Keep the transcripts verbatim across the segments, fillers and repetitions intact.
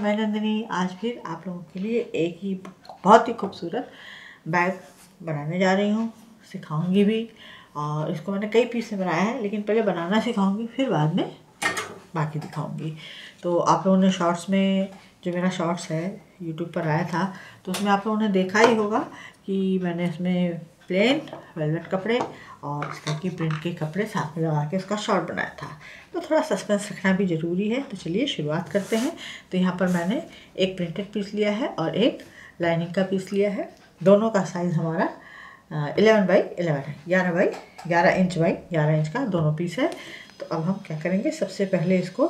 मैं नंदिनी आज फिर आप लोगों के लिए एक ही बहुत ही खूबसूरत बैग बनाने जा रही हूँ, सिखाऊंगी भी। और इसको मैंने कई पीस में बनाया है, लेकिन पहले बनाना सिखाऊंगी फिर बाद में बाकी दिखाऊंगी। तो आप लोगों ने शॉर्ट्स में, जो मेरा शॉर्ट्स है यूट्यूब पर आया था, तो उसमें आप लोगों ने देखा ही होगा कि मैंने इसमें प्लेन वेलवेट कपड़े और इस तरह की प्रिंट के कपड़े साथ में लगा के इसका शॉर्ट बनाया था। तो थोड़ा सस्पेंस रखना भी ज़रूरी है, तो चलिए शुरुआत करते हैं। तो यहाँ पर मैंने एक प्रिंटेड पीस लिया है और एक लाइनिंग का पीस लिया है। दोनों का साइज़ हमारा इलेवन बाई इलेवन है, ग्यारह बाई ग्यारह इंच बाई ग्यारह इंच का दोनों पीस है। तो अब हम क्या करेंगे, सबसे पहले इसको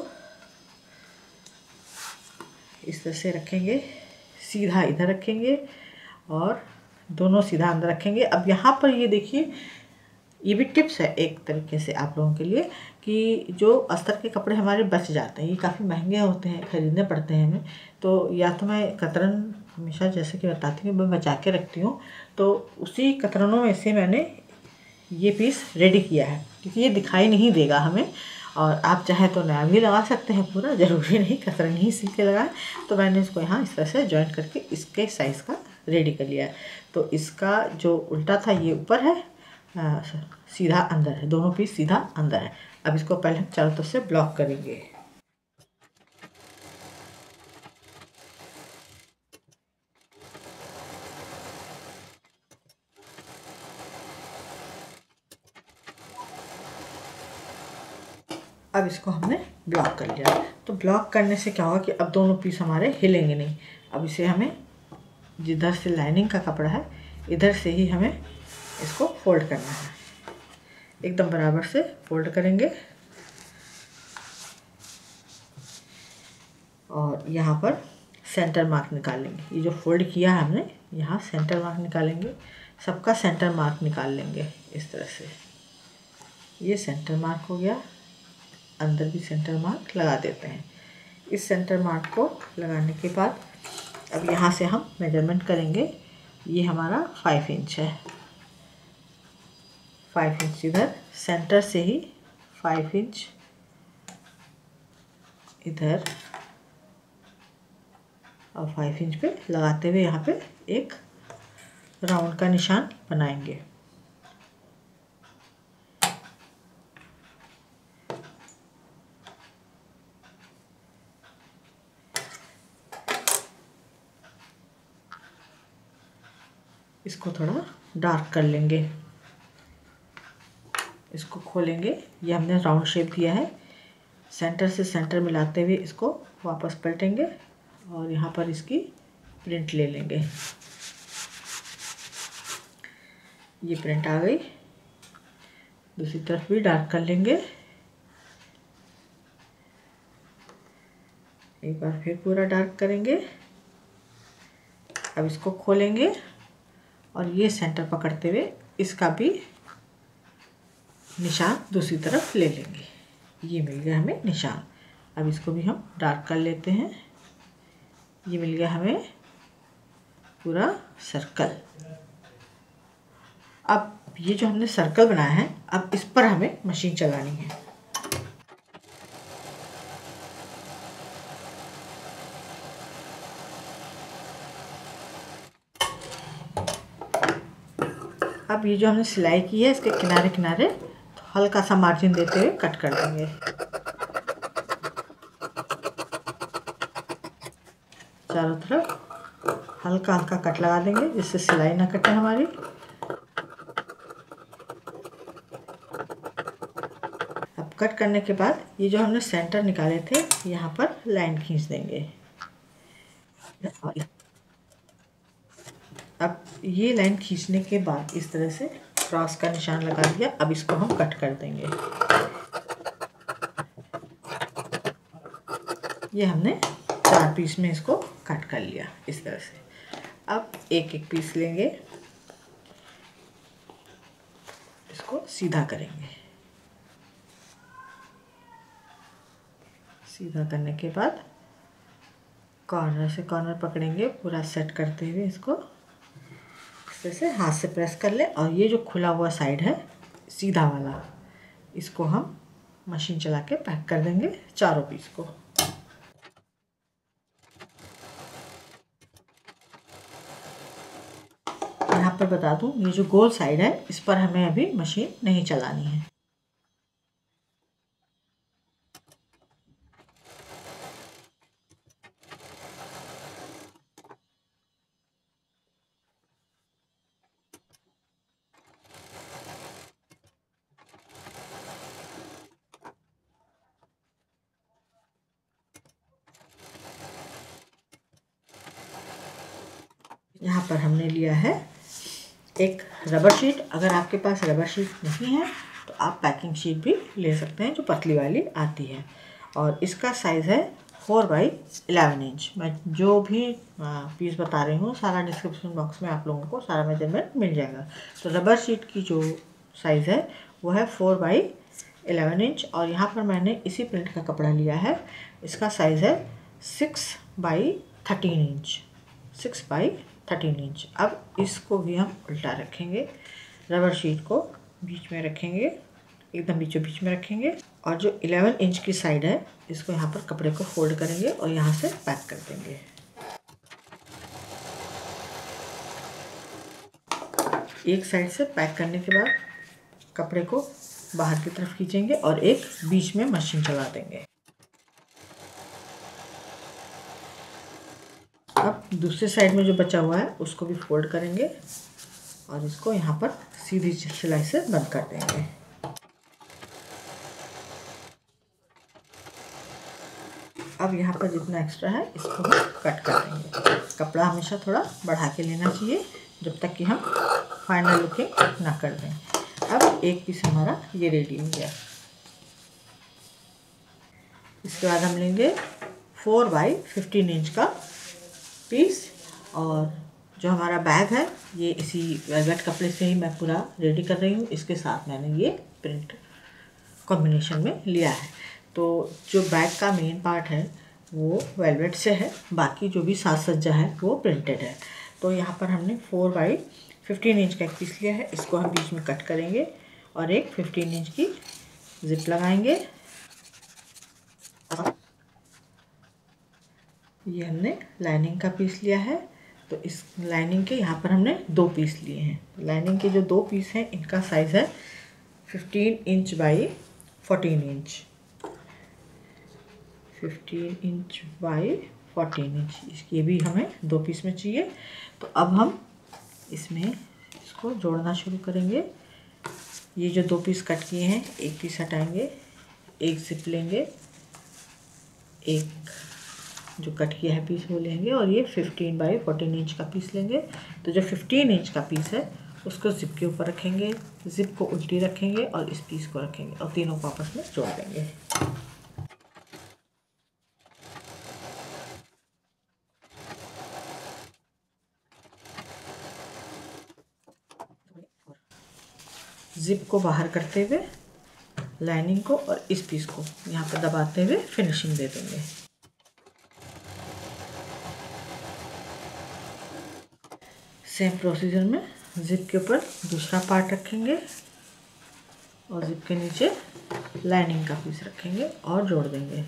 इस तरह से रखेंगे, सीधा इधर रखेंगे और दोनों सीधा अंदर रखेंगे। अब यहाँ पर ये देखिए, ये भी टिप्स है एक तरीके से आप लोगों के लिए कि जो अस्तर के कपड़े हमारे बच जाते हैं, ये काफ़ी महंगे होते हैं, ख़रीदने पड़ते हैं हमें। तो या तो मैं कतरन हमेशा जैसे कि बताती हूँ मैं बचा के रखती हूँ, तो उसी कतरनों में से मैंने ये पीस रेडी किया है, क्योंकि ये दिखाई नहीं देगा हमें। और आप चाहे तो नया भी लगा सकते हैं, पूरा ज़रूरी नहीं कतरन ही सील के लगाएं। तो मैंने इसको यहाँ इस तरह से जॉइंट करके इसके साइज़ का रेडी कर लिया है। तो इसका जो उल्टा था ये ऊपर है, आ, सीधा अंदर है, दोनों पीस सीधा अंदर है। अब इसको पहले चारों तरफ से ब्लॉक करेंगे। अब इसको हमने ब्लॉक कर लिया। तो ब्लॉक करने से क्या होगा कि अब दोनों पीस हमारे हिलेंगे नहीं। अब इसे हमें जिधर से लाइनिंग का कपड़ा है इधर से ही हमें इसको फोल्ड करना है, एकदम बराबर से फोल्ड करेंगे। और यहाँ पर सेंटर मार्क निकालेंगे। ये जो फोल्ड किया है हमने, यहाँ सेंटर मार्क निकालेंगे, सबका सेंटर मार्क निकाल लेंगे इस तरह से। ये सेंटर मार्क हो गया, अंदर भी सेंटर मार्क लगा देते हैं। इस सेंटर मार्क को लगाने के बाद अब यहाँ से हम मेजरमेंट करेंगे। ये हमारा फाइव इंच है, फाइव इंच इधर सेंटर से ही फाइव इंच इधर और फाइव इंच पे लगाते हुए यहाँ पे एक राउंड का निशान बनाएंगे। इसको थोड़ा डार्क कर लेंगे, इसको खोलेंगे। ये हमने राउंड शेप दिया है, सेंटर से सेंटर मिलाते हुए इसको वापस पलटेंगे और यहाँ पर इसकी प्रिंट ले लेंगे। ये प्रिंट आ गई। दूसरी तरफ भी डार्क कर लेंगे, एक बार फिर पूरा डार्क करेंगे। अब इसको खोलेंगे और ये सेंटर पकड़ते हुए इसका भी निशान दूसरी तरफ ले लेंगे। ये मिल गया हमें निशान। अब इसको भी हम डार्क कर लेते हैं। ये मिल गया हमें पूरा सर्कल। अब ये जो हमने सर्कल बनाया है, अब इस पर हमें मशीन चलानी है। अब ये जो हमने सिलाई की है, इसके किनारे किनारे तो हल्का सा मार्जिन देते हुए कट कर देंगे। चारों तरफ हल्का हल्का कट लगा देंगे, जिससे सिलाई ना कटे हमारी। अब कट करने के बाद ये जो हमने सेंटर निकाले थे, यहाँ पर लाइन खींच देंगे। अब ये लाइन खींचने के बाद इस तरह से क्रॉस का निशान लगा दिया। अब इसको हम कट कर देंगे। ये हमने चार पीस में इसको कट कर लिया इस तरह से। अब एक एक पीस लेंगे, इसको सीधा करेंगे। सीधा करने के बाद कॉर्नर से कॉर्नर पकड़ेंगे, पूरा सेट करते हुए इसको इस तरह से हाथ से प्रेस कर ले। और ये जो खुला हुआ साइड है सीधा वाला, इसको हम मशीन चला के पैक कर देंगे चारों पीस को। यहाँ पर बता दूँ, ये जो गोल साइड है इस पर हमें अभी मशीन नहीं चलानी है। यहाँ पर हमने लिया है एक रबर शीट। अगर आपके पास रबर शीट नहीं है तो आप पैकिंग शीट भी ले सकते हैं, जो पतली वाली आती है। और इसका साइज़ है फोर बाई इलेवन इंच। मैं जो भी पीस बता रही हूँ सारा डिस्क्रिप्शन बॉक्स में आप लोगों को सारा मेजरमेंट मिल जाएगा। तो रबर शीट की जो साइज़ है वो है फोर बाई इलेवन इंच। और यहाँ पर मैंने इसी प्रिंट का कपड़ा लिया है, इसका साइज़ है six by thirteen inch six by thirteen inch. अब इसको भी हम उल्टा रखेंगे, रबर शीट को बीच में रखेंगे, एकदम बीचों बीच में रखेंगे। और जो इलेवन इंच की साइड है इसको यहाँ पर कपड़े को फोल्ड करेंगे और यहाँ से पैक कर देंगे। एक साइड से पैक करने के बाद कपड़े को बाहर की तरफ खींचेंगे और एक बीच में मशीन चला देंगे। अब दूसरे साइड में जो बचा हुआ है उसको भी फोल्ड करेंगे और इसको यहाँ पर सीधी सिलाई से बंद कर देंगे। अब यहाँ पर जितना एक्स्ट्रा है इसको हम कट कर देंगे। कपड़ा हमेशा थोड़ा बढ़ा के लेना चाहिए जब तक कि हम फाइनल लुकिंग ना कर दें। अब एक पीस हमारा ये रेडी हो गया। इसके बाद हम लेंगे फोर बाई फिफ्टीन इंच का पीस। और जो हमारा बैग है ये इसी वेलवेट कपड़े से ही मैं पूरा रेडी कर रही हूँ। इसके साथ मैंने ये प्रिंट कॉम्बिनेशन में लिया है। तो जो बैग का मेन पार्ट है वो वेलवेट से है, बाकी जो भी साज सज्जा है वो प्रिंटेड है। तो यहाँ पर हमने फोर बाई फिफ्टीन इंच का एक पीस लिया है, इसको हम बीच में कट करेंगे और एक फिफ्टीन इंच की जिप लगाएंगे। ये हमने लाइनिंग का पीस लिया है, तो इस लाइनिंग के यहाँ पर हमने दो पीस लिए हैं। लाइनिंग के जो दो पीस हैं इनका साइज़ है fifteen inch by fourteen inch fifteen inch by fourteen inch. इसके भी हमें दो पीस में चाहिए। तो अब हम इसमें इसको जोड़ना शुरू करेंगे। ये जो दो पीस कट किए हैं एक पीस हटाएंगे, एक जिप लेंगे, एक जो कट किया है पीस वो लेंगे और ये फिफ्टीन बाई फोर्टीन इंच का पीस लेंगे। तो जो फिफ्टीन इंच का पीस है उसको जिप के ऊपर रखेंगे, जिप को उल्टी रखेंगे और इस पीस को रखेंगे और तीनों को आपस में जोड़ देंगे। जिप को बाहर करते हुए लाइनिंग को और इस पीस को यहाँ पर दबाते हुए फिनिशिंग दे देंगे। सेम प्रोसीजर में जिप के ऊपर दूसरा पार्ट रखेंगे और जिप के नीचे लाइनिंग का पीस रखेंगे और जोड़ देंगे।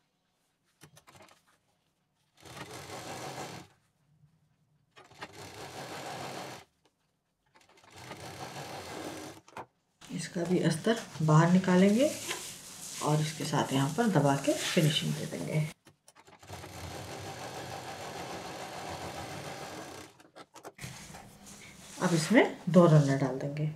इसका भी अस्तर बाहर निकालेंगे और इसके साथ यहाँ पर दबा के फिनिशिंग दे देंगे। अब इसमें दो रनर डाल देंगे।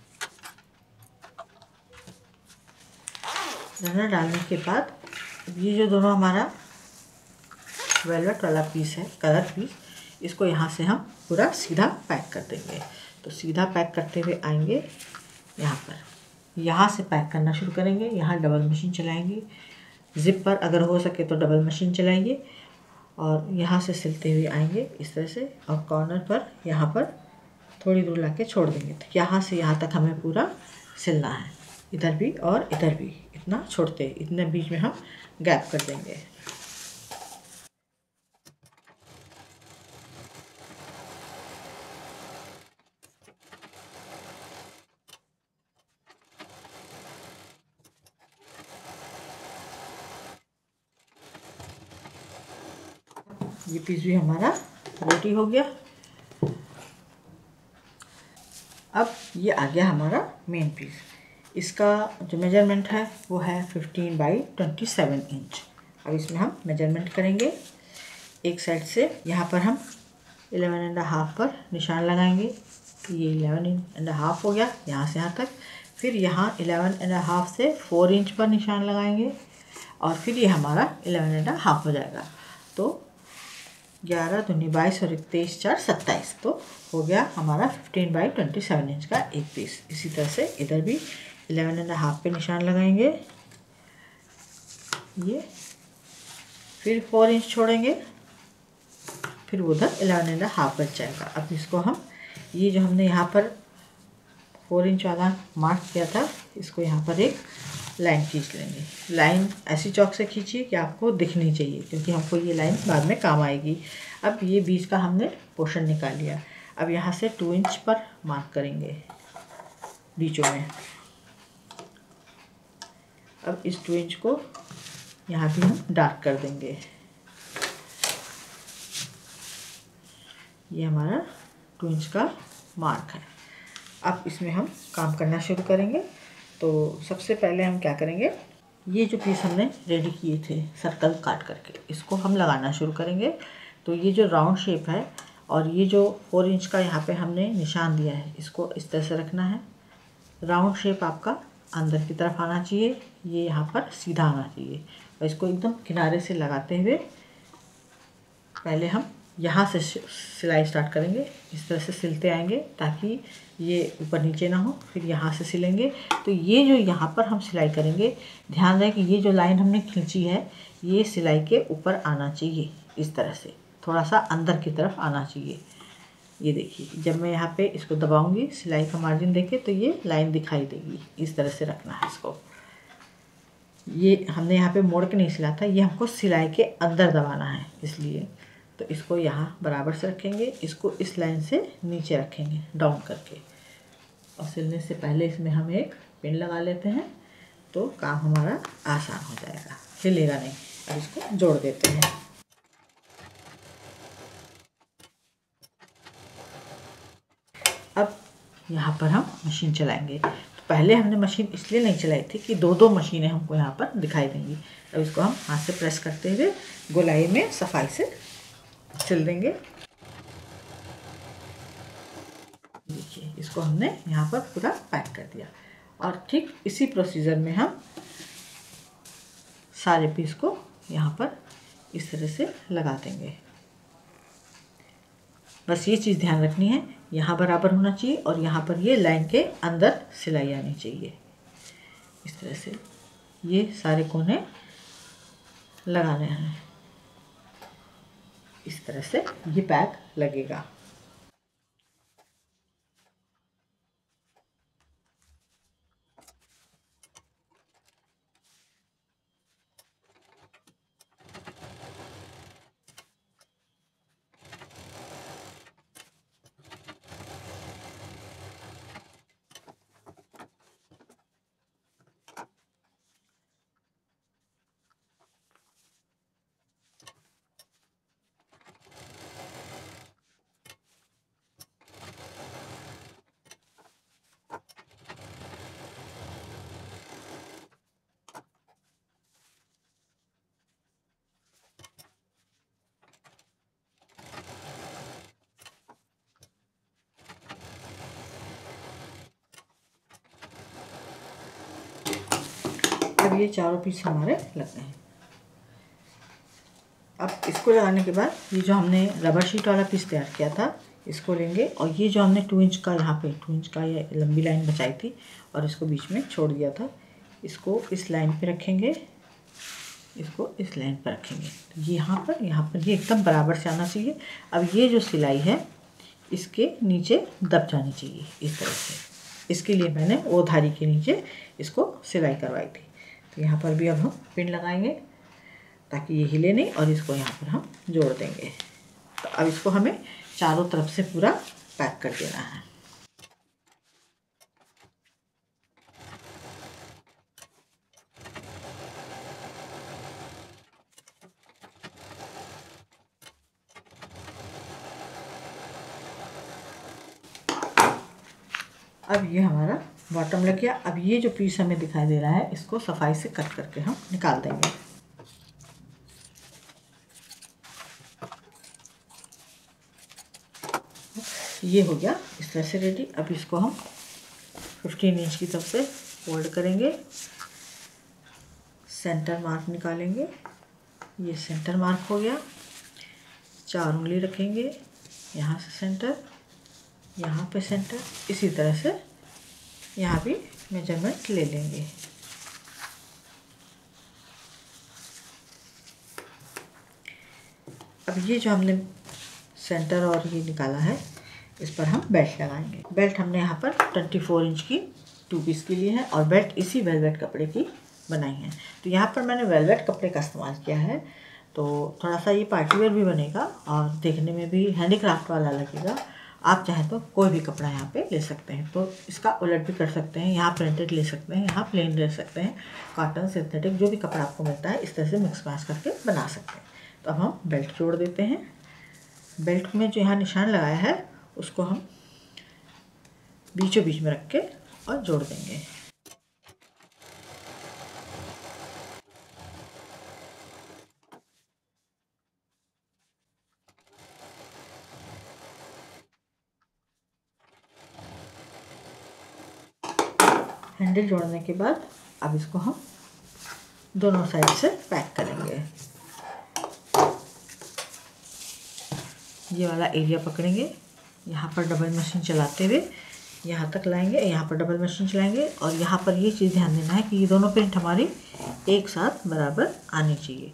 रनर डालने के बाद ये जो दोनों हमारा वेलवेट वाला पीस है, कलर पीस, इसको यहाँ से हम पूरा सीधा पैक कर देंगे। तो सीधा पैक करते हुए आएंगे यहाँ पर, यहाँ से पैक करना शुरू करेंगे। यहाँ डबल मशीन चलाएंगे, जिप पर अगर हो सके तो डबल मशीन चलाएंगे और यहाँ से सिलते हुए आएंगे इस तरह से और कॉर्नर पर यहाँ पर थोड़ी दूर लाके छोड़ देंगे। तो यहाँ से यहाँ तक हमें पूरा सिलना है, इधर भी और इधर भी, इतना छोड़ते इतने बीच में हम गैप कर देंगे। ये पीस भी हमारा रेडी हो गया। अब ये आ गया हमारा मेन पीस। इसका जो मेजरमेंट है वो है fifteen by twenty seven inch. अब इसमें हम मेजरमेंट करेंगे। एक साइड से यहाँ पर हम इलेवन एंड हाफ पर निशान लगाएंगे। ये इलेवन एंड हाफ हो गया यहाँ से यहाँ तक। फिर यहाँ इलेवन एंड हाफ से फोर इंच पर निशान लगाएंगे और फिर ये हमारा इलेवन एंड हाफ हो जाएगा। तो ग्यारह दूनी बाईस और तेईस चार सत्ताईस, तो हो गया हमारा fifteen by twenty seven inch का एक पीस। इसी तरह से इधर भी इलेवन एंड हाफ पे निशान लगाएंगे, ये फिर फोर इंच छोड़ेंगे, फिर उधर इलेवन एंड हाफ बच जाएगा। अब इसको हम ये जो हमने यहाँ पर फोर इंच वाला मार्क किया था, इसको यहाँ पर एक लाइन खींच लेंगे। लाइन ऐसी चौक से खींचिए कि आपको दिखनी चाहिए, क्योंकि हमको ये लाइन बाद में काम आएगी। अब ये बीच का हमने पोर्शन निकाल लिया। अब यहाँ से टू इंच पर मार्क करेंगे बीचों में। अब इस टू इंच को यहाँ भी हम डार्क कर देंगे। ये हमारा टू इंच का मार्क है। अब इसमें हम काम करना शुरू करेंगे। तो सबसे पहले हम क्या करेंगे, ये जो पीस हमने रेडी किए थे सर्कल काट करके, इसको हम लगाना शुरू करेंगे। तो ये जो राउंड शेप है और ये जो फोर इंच का यहाँ पे हमने निशान दिया है, इसको इस तरह से रखना है। राउंड शेप आपका अंदर की तरफ आना चाहिए, ये यहाँ पर सीधा आना चाहिए। और इसको एकदम किनारे से लगाते हुए पहले हम यहाँ से सिलाई स्टार्ट करेंगे। इस तरह से सिलते आएंगे ताकि ये ऊपर नीचे ना हो, फिर यहाँ से सिलेंगे। तो ये जो यहाँ पर हम सिलाई करेंगे, ध्यान रहे कि ये जो लाइन हमने खींची है ये सिलाई के ऊपर आना चाहिए, इस तरह से थोड़ा सा अंदर की तरफ आना चाहिए। ये देखिए, जब मैं यहाँ पे इसको दबाऊंगी सिलाई का मार्जिन देके तो ये लाइन दिखाई देगी। इस तरह से रखना है इसको। ये हमने यहाँ पे मोड़ के नहीं सिला था, ये हमको सिलाई के अंदर दबाना है, इसलिए तो इसको यहाँ बराबर से रखेंगे। इसको इस लाइन से नीचे रखेंगे डाउन करके, और सिलने से पहले इसमें हम एक पिन लगा लेते हैं, तो काम हमारा आसान हो जाएगा, हिलेगा नहीं। अब इसको जोड़ देते हैं। अब यहाँ पर हम मशीन चलाएंगे। तो पहले हमने मशीन इसलिए नहीं चलाई थी कि दो दो मशीनें हमको यहाँ पर दिखाई देंगी। अब इसको हम हाथ से प्रेस करते हुए गोलाई में सफाई से सिल देंगे। देखिए, इसको हमने यहाँ पर पूरा पैक कर दिया। और ठीक इसी प्रोसीजर में हम सारे पीस को यहाँ पर इस तरह से लगा देंगे। बस ये चीज़ ध्यान रखनी है, यहाँ बराबर होना चाहिए और यहाँ पर ये लाइन के अंदर सिलाई आनी चाहिए। इस तरह से ये सारे कोने लगाने हैं। इस तरह से ये पैक लगेगा। अब ये चारों पीस हमारे लग गए हैं। अब इसको लगाने के बाद ये जो हमने रबर शीट वाला पीस तैयार किया था, इसको लेंगे और ये जो हमने टू इंच का यहाँ पे टू इंच का ये लंबी लाइन बचाई थी और इसको बीच में छोड़ दिया था, इसको इस लाइन पे रखेंगे, इसको इस लाइन पर रखेंगे। तो ये यहाँ पर यहाँ पर ये एकदम बराबर से आना चाहिए। अब ये जो सिलाई है इसके नीचे दब जानी चाहिए इस तरह से। इसके लिए मैंने वो धारी के नीचे इसको सिलाई करवाई थी। तो यहाँ पर भी अब हम पिन लगाएंगे ताकि ये हिले नहीं, और इसको यहाँ पर हम जोड़ देंगे। तो अब इसको हमें चारों तरफ से पूरा पैक कर देना है। अब ये हमारा बॉटम लग गया। अब ये जो पीस हमें दिखाई दे रहा है इसको सफाई से कट करके हम निकाल देंगे। ये हो गया इस तरह से रेडी। अब इसको हम पंद्रह इंच की तरफ से फोल्ड करेंगे, सेंटर मार्क निकालेंगे। ये सेंटर मार्क हो गया। चार उंगली रखेंगे, यहाँ से सेंटर, यहाँ पे सेंटर, इसी तरह से यहाँ भी मेजरमेंट ले लेंगे। अब ये जो हमने सेंटर और ये निकाला है इस पर हम बेल्ट लगाएंगे। बेल्ट हमने यहाँ पर चौबीस इंच की टू पीस के लिए है और बेल्ट इसी वेलवेट कपड़े की बनाई है। तो यहाँ पर मैंने वेलवेट कपड़े का इस्तेमाल किया है, तो थोड़ा सा ये पार्टी वेयर भी बनेगा और देखने में भी हैंडीक्राफ्ट वाला लगेगा। आप चाहें तो कोई भी कपड़ा यहाँ पे ले सकते हैं, तो इसका उलट भी कर सकते हैं। यहाँ प्रिंटेड ले सकते हैं, यहाँ प्लेन ले सकते हैं, कॉटन, सिंथेटिक, जो भी कपड़ा आपको मिलता है इस तरह से मिक्स मैच करके बना सकते हैं। तो अब हम बेल्ट जोड़ देते हैं। बेल्ट में जो यहाँ निशान लगाया है उसको हम बीचों बीच में रख के और जोड़ देंगे। हैंडल जोड़ने के बाद अब इसको हम दोनों साइड से पैक करेंगे। ये वाला एरिया पकड़ेंगे, यहाँ पर डबल मशीन चलाते हुए यहाँ तक लाएंगे, यहाँ पर डबल मशीन चलाएंगे और यहाँ पर ये चीज़ ध्यान देना है कि ये दोनों प्रिंट हमारी एक साथ बराबर आनी चाहिए।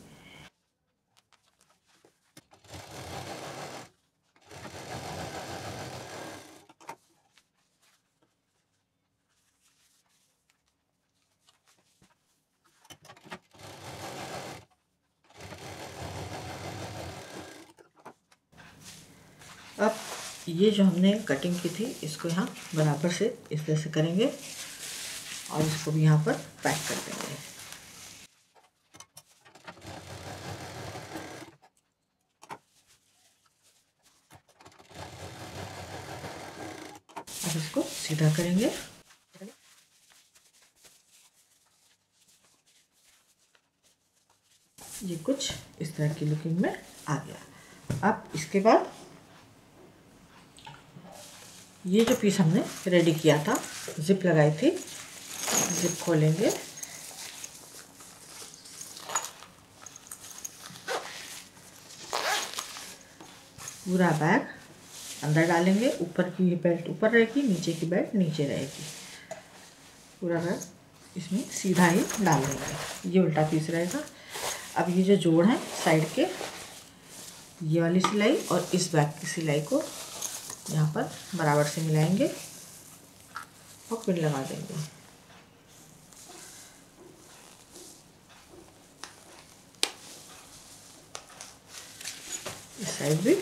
अब ये जो हमने कटिंग की थी इसको यहाँ बराबर से इस तरह से करेंगे और इसको भी यहाँ पर पैक कर देंगे। अब इसको सीधा करेंगे। ये कुछ इस तरह की लुकिंग में आ गया। अब इसके बाद ये जो पीस हमने रेडी किया था, जिप लगाई थी, जिप खोलेंगे। पूरा बैग अंदर डालेंगे। ऊपर की बेल्ट ऊपर रहेगी, नीचे की बेल्ट नीचे रहेगी। पूरा बैग इसमें सीधा ही डाल देंगे। ये उल्टा पीस रहेगा। अब ये जो जोड़ है साइड के, ये वाली सिलाई और इस बैग की सिलाई को यहाँ पर बराबर से मिलाएंगे और पिन लगा देंगे। इस साइड भी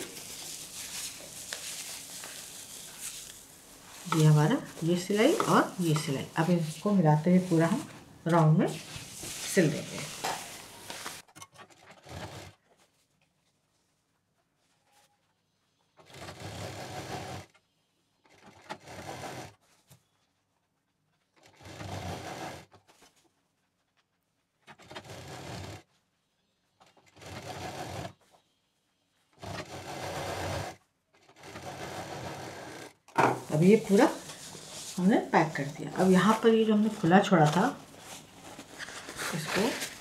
ये हमारा ये सिलाई और ये सिलाई। अब इसको मिलाते हुए पूरा हम राउंड में सिल देंगे। अब ये पूरा हमने पैक कर दिया। अब यहाँ पर ये जो हमने खुला छोड़ा था इसको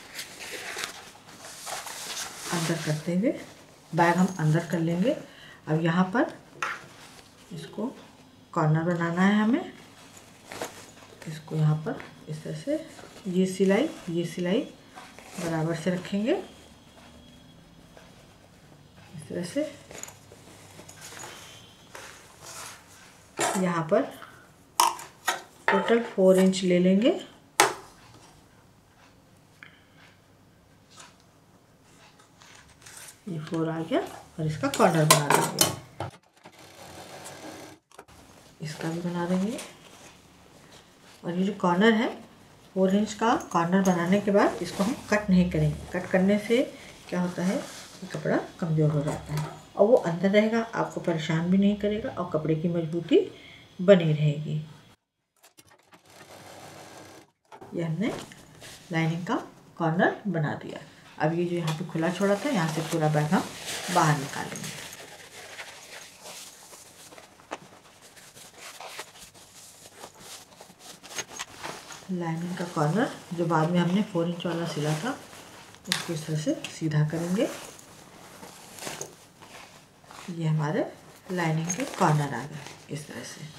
अंदर करते हुए बैग हम अंदर कर लेंगे। अब यहाँ पर इसको कॉर्नर बनाना है हमें। इसको यहाँ पर इस तरह से ये सिलाई ये सिलाई बराबर से रखेंगे इस तरह से। यहाँ पर टोटल फोर इंच ले लेंगे। ये फोर आ गया और इसका कॉर्नर बना देंगे। इसका भी बना देंगे। और ये जो कॉर्नर है फोर इंच का कॉर्नर बनाने के बाद इसको हम कट नहीं करेंगे। कट करने से क्या होता है कि कपड़ा कमज़ोर हो जाता है और वो अंदर रहेगा, आपको परेशान भी नहीं करेगा और कपड़े की मजबूती बनी रहेगी। ये हमने लाइनिंग का कॉर्नर बना दिया। अब ये जो यहाँ पे खुला छोड़ा था, यहाँ से पूरा बैग हम बाहर निकालेंगे। लाइनिंग का कॉर्नर जो बाद में हमने फोर इंच वाला सिला था उसको इस तरह से सीधा करेंगे। ये हमारे लाइनिंग के कॉर्नर आ गए इस तरह से।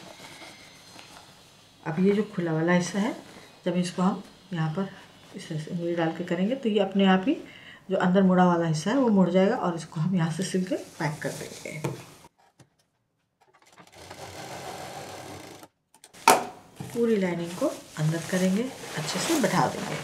अब ये जो खुला वाला हिस्सा है, जब इसको हम यहाँ पर इस तरह से उंगली डाल के करेंगे तो ये अपने आप ही जो अंदर मुड़ा वाला हिस्सा है वो मुड़ जाएगा और इसको हम यहाँ से सिल के पैक कर देंगे। पूरी लाइनिंग को अंदर करेंगे, अच्छे से बैठा देंगे।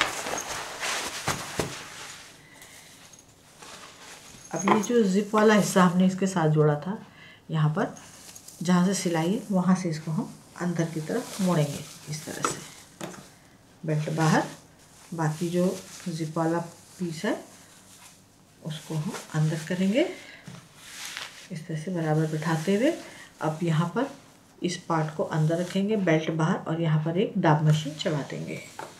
अब ये जो जिप वाला हिस्सा हमने इसके साथ जोड़ा था, यहाँ पर जहाँ से सिलाई है वहाँ से इसको हम अंदर की तरफ मोड़ेंगे इस तरह से, बेल्ट बाहर। बाकी जो जिप वाला पीस है उसको हम अंदर करेंगे इस तरह से बराबर बिठाते हुए। अब यहाँ पर इस पार्ट को अंदर रखेंगे, बेल्ट बाहर, और यहाँ पर एक दाब मशीन चला देंगे।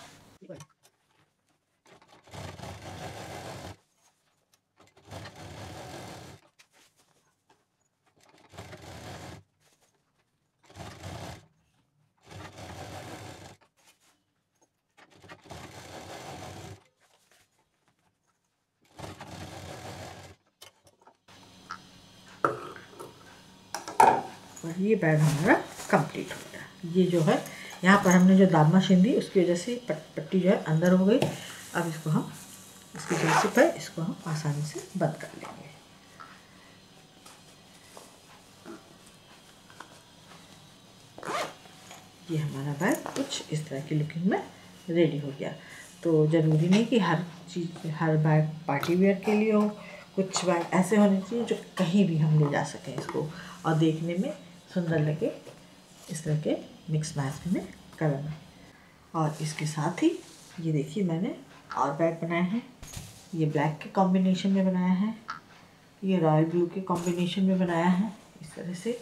और ये बैग हमारा कंप्लीट हो गया। ये जो है यहाँ पर हमने जो दाब मशीन दी उसकी वजह से पट, पट्टी जो है अंदर हो गई। अब इसको हम इसकी जो जिप है इसको हम आसानी से बंद कर लेंगे। ये हमारा बैग कुछ इस तरह की लुकिंग में रेडी हो गया। तो ज़रूरी नहीं कि हर चीज़ हर बैग पार्टी वेयर के लिए हो, कुछ बैग ऐसे होने चाहिए जो कहीं भी हम ले जा सकें इसको और देखने में सुंदर लगे, इस तरह के मिक्स मैच में कलर में। और इसके साथ ही ये देखिए मैंने और बैग बनाए हैं। ये ब्लैक के कॉम्बिनेशन में बनाया है, ये रॉयल ब्लू के कॉम्बिनेशन में बनाया है इस तरह से।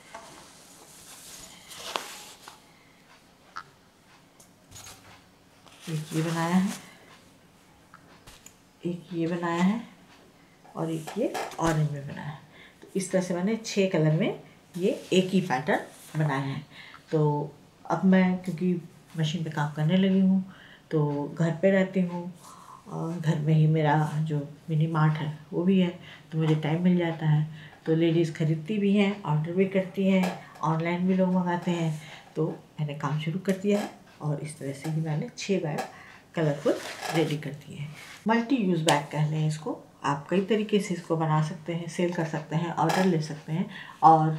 एक ये बनाया है, एक ये बनाया है और एक ये ऑरेंज में बनाया है। तो इस तरह से मैंने छः कलर में ये एक ही पैटर्न बनाया है। तो अब मैं क्योंकि मशीन पे काम करने लगी हूँ तो घर पे रहती हूँ और घर में ही मेरा जो मिनी मार्ट है वो भी है, तो मुझे टाइम मिल जाता है। तो लेडीज़ खरीदती भी हैं, ऑर्डर भी करती हैं, ऑनलाइन भी लोग मंगाते हैं। तो मैंने काम शुरू कर दिया है और इस तरह से ही मैंने छः बैग कलरफुल रेडी कर दिए हैं। मल्टी यूज़ बैग कह लें इसको। आप कई तरीके से इसको बना सकते हैं, सेल कर सकते हैं, ऑर्डर ले सकते हैं। और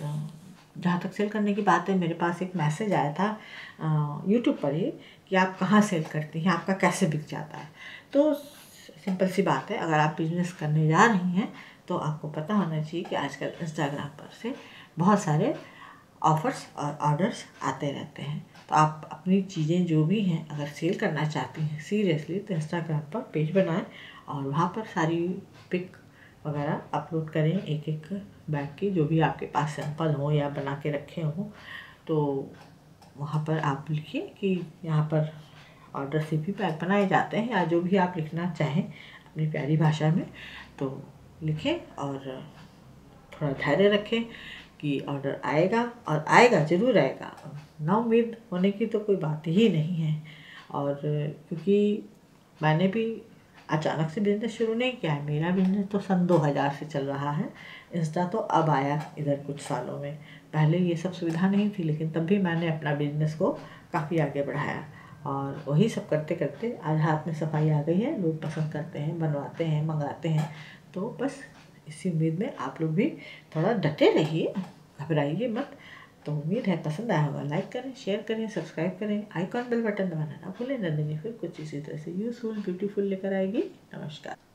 जहाँ तक सेल करने की बात है, मेरे पास एक मैसेज आया था यूट्यूब पर ही कि आप कहाँ सेल करती हैं, आपका कैसे बिक जाता है। तो सिंपल सी बात है, अगर आप बिज़नेस करने जा रही हैं तो आपको पता होना चाहिए कि आजकल इंस्टाग्राम पर से बहुत सारे ऑफ़र्स और ऑर्डर्स आते रहते हैं। तो आप अपनी चीज़ें जो भी हैं अगर सेल करना चाहती हैं सीरियसली, तो इंस्टाग्राम पर पेज बनाएं और वहाँ पर सारी पिक वगैरह अपलोड करें, एक एक बैग की जो भी आपके पास सैंपल हो या बना के रखे हों। तो वहाँ पर आप लिखिए कि यहाँ पर ऑर्डर से भी बैग बनाए जाते हैं, या जो भी आप लिखना चाहें अपनी प्यारी भाषा में तो लिखें। और थोड़ा धैर्य रखें कि ऑर्डर आएगा, और आएगा ज़रूर आएगा, ना उम्मीद होने की तो कोई बात ही नहीं है। और क्योंकि मैंने भी अचानक से बिज़नेस शुरू नहीं किया है, मेरा बिज़नेस तो सन दो हज़ार से चल रहा है। इंस्टा तो अब आया इधर कुछ सालों में, पहले ये सब सुविधा नहीं थी, लेकिन तब भी मैंने अपना बिज़नेस को काफ़ी आगे बढ़ाया। और वही सब करते करते आज हाथ में सफाई आ गई है, लोग पसंद करते हैं, बनवाते हैं, मंगाते हैं। तो बस इसी उम्मीद में आप लोग भी थोड़ा डटे रहिए, घबराइए मत। तो उम्मीद है पसंद आया होगा। लाइक करें, शेयर करें, सब्सक्राइब करें, आइकॉन बेल बटन दबाना ना भूलें। नंदिनी फिर कुछ इसी तरह से यूज़फुल ब्यूटीफुल लेकर आएगी। नमस्कार।